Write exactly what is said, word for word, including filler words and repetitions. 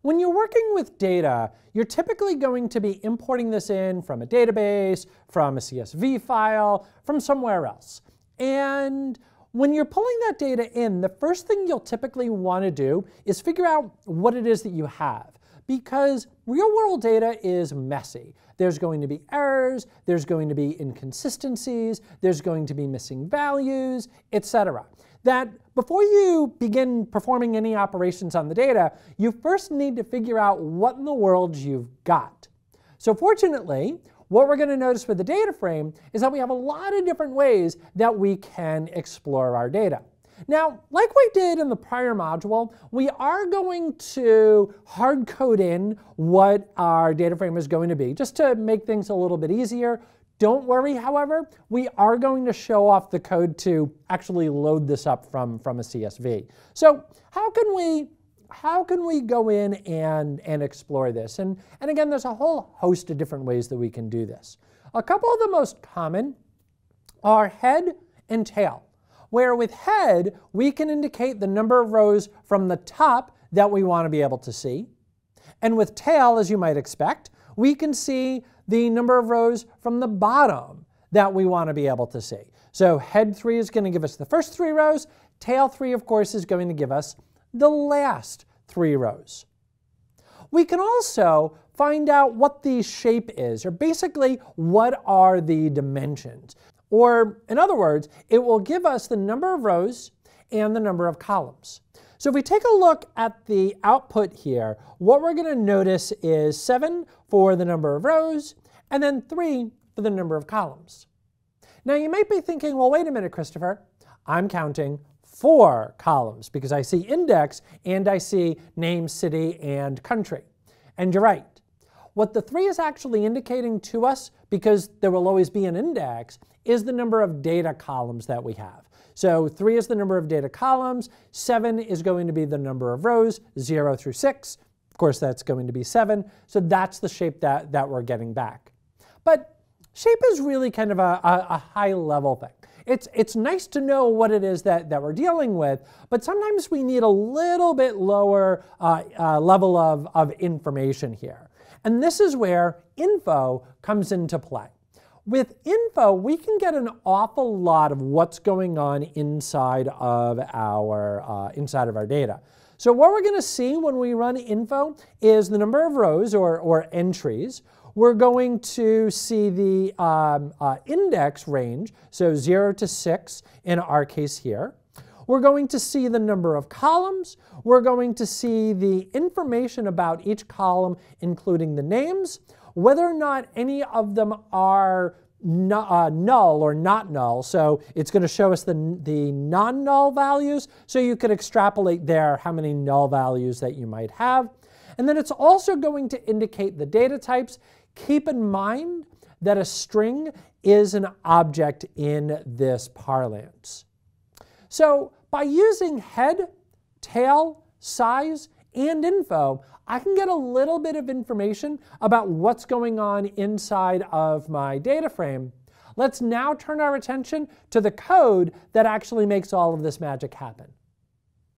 When you're working with data, you're typically going to be importing this in from a database, from a C S V file, from somewhere else. And when you're pulling that data in, the first thing you'll typically want to do is figure out what it is that you have. Because real-world data is messy. There's going to be errors, there's going to be inconsistencies, there's going to be missing values, et cetera. That before you begin performing any operations on the data, you first need to figure out what in the world you've got. So fortunately, what we're going to notice with the data frame is that we have a lot of different ways that we can explore our data. Now, like we did in the prior module, we are going to hard code in what our data frame is going to be, just to make things a little bit easier. Don't worry, however, we are going to show off the code to actually load this up from, from a C S V. So how can we, how can we go in and, and explore this? And, and again, there's a whole host of different ways that we can do this. A couple of the most common are head and tail, where with head, we can indicate the number of rows from the top that we want to be able to see. And with tail, as you might expect, we can see the number of rows from the bottom that we want to be able to see. So head three is going to give us the first three rows. Tail three, of course, is going to give us the last three rows. We can also find out what the shape is, or basically what are the dimensions. Or in other words, it will give us the number of rows and the number of columns. So if we take a look at the output here, what we're going to notice is seven for the number of rows, and then three for the number of columns. Now you might be thinking, well, wait a minute, Christopher, I'm counting four columns because I see index and I see name, city, and country. And you're right. What the three is actually indicating to us, because there will always be an index, is the number of data columns that we have. So three is the number of data columns, seven is going to be the number of rows, zero through six. Of course, that's going to be seven. So that's the shape that, that we're getting back. But shape is really kind of a, a, a high-level thing. It's, it's nice to know what it is that, that we're dealing with, but sometimes we need a little bit lower uh, uh, level of, of information here. And this is where info comes into play. With info, we can get an awful lot of what's going on inside of our, uh, inside of our data. So what we're going to see when we run info is the number of rows or, or entries. We're going to see the um, uh, index range, so zero to six in our case here. We're going to see the number of columns. We're going to see the information about each column, including the names, whether or not any of them are no, uh, null or not null. So it's going to show us the, the non-null values, so you could extrapolate there how many null values that you might have. And then it's also going to indicate the data types. Keep in mind that a string is an object in this parlance. So by using head, tail, size, and info, I can get a little bit of information about what's going on inside of my data frame. Let's now turn our attention to the code that actually makes all of this magic happen.